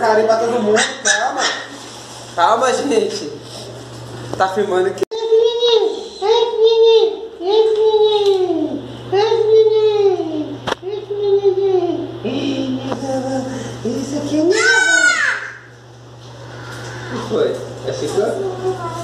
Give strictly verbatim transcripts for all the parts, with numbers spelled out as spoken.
carinho pra todo mundo, calma. Calma, gente. Tá filmando aqui. Isso aqui é o que foi? É chegando?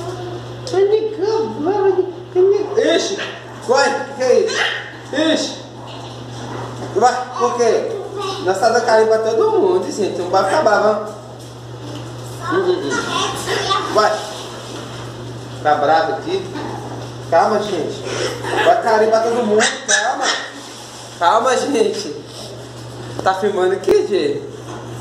Ixi! Vai! O que é isso? Ixi! Vai! Por quê? Nós tá dando carinho pra todo mundo, gente. Não vai acabar, vamos? Hum, hum, hum. Vai! Tá bravo aqui? Calma, gente. Vai carinho pra todo mundo, calma. Calma, gente. Tá filmando aqui, gente?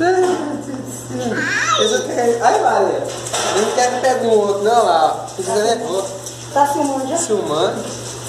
Isso quer... Ai, Maria. Eu não quero que pegue um outro, não, lá. Isso é nervoso. Tá filmando já? Filmando.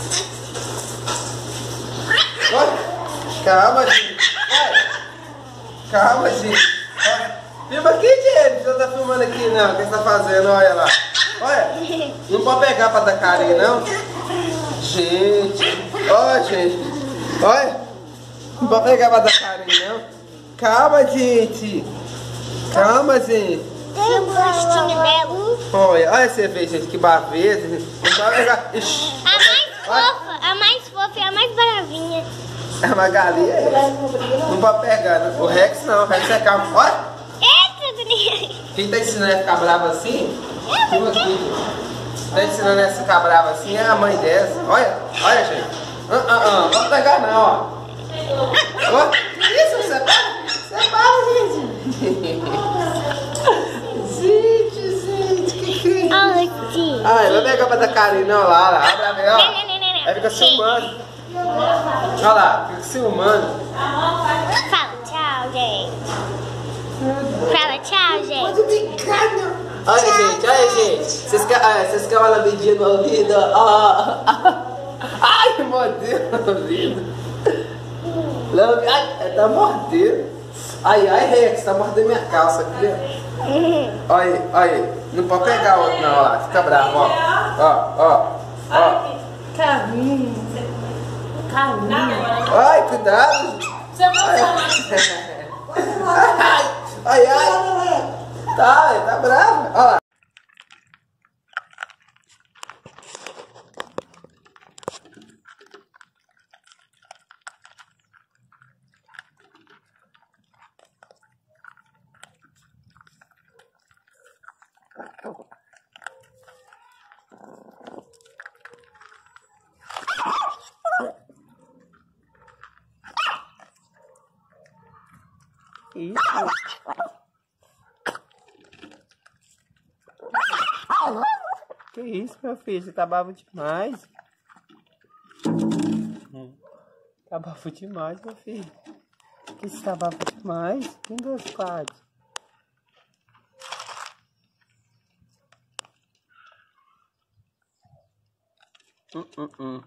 Vai. Calma, gente. Vai. Calma, gente. Vai. Filma aqui, gente. Você não tá filmando aqui, não. O que você tá fazendo? Olha lá. Olha. Não pode pegar pra dar carinho, não. Gente. Olha, gente. Olha. Não pode pegar pra dar carinho, não. Calma, gente. Calma, gente. Tem um rostinho dela. Olha, olha você vê, gente, que baveza. Não pode pegar. Ixi. A mais fofa, a mais fofa e a mais bravinha. É uma galinha. Não pode pegar, né? O Rex não, o Rex é calmo. Olha. Eita, Daniel. Quem tá ensinando a ficar brava assim? Filma aqui. Tá ensinando a ficar brava assim é a mãe dessa. Olha, olha, gente. Ah, ah, ah. Não pode pegar não, ó. Ó, que isso? Você para? Você para, gente. Gente, gente, que que é isso? Olha sim. Ai, vai pegar pra dar carinho, não, lá, lá. Abre a ver, ó. Não, não, não, não. Aí fica filmando. Olha lá, fica filmando. Fala tchau, gente. Fala tchau, gente. Olha, gente, olha, gente. Vocês querem, ah, vocês querem uma lambidinha no ouvido? Ah, ah. Ai, mordeu no ouvido. Lambe... Ai, tá mordendo. Ai, ai, Rex, tá mordendo minha calça aqui. Olha, olha. Não pode pegar outro, não, lá. Fica bravo, ó. Ó, ó, ó. Carminho. Carminho. Ai, cuidado. Ai, ai, ai. Tá, tá bravo. Olha lá. Isso. Que isso, meu filho? Você tá bravo demais. Tá bravo demais, meu filho. Que você tá bravo demais? Tem dois quadros. Hum, hum, hum.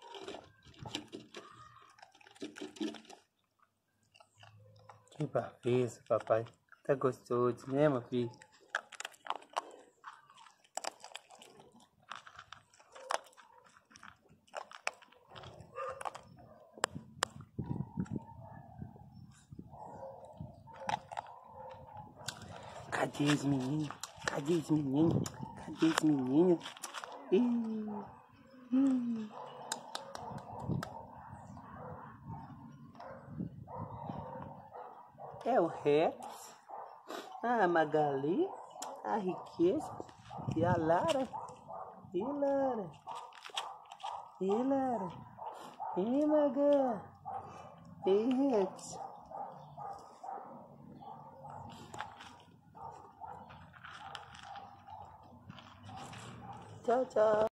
Que braveza, papai. Tá gostoso, né, meu filho? Cadê os meninos? Cadê os meninos? Cadê os meninos? Ih, ih. É o Rex, a Magali, a Riqueza e a Lara. E Lara? E Lara? E Maga? E Rex? Tchau, tchau.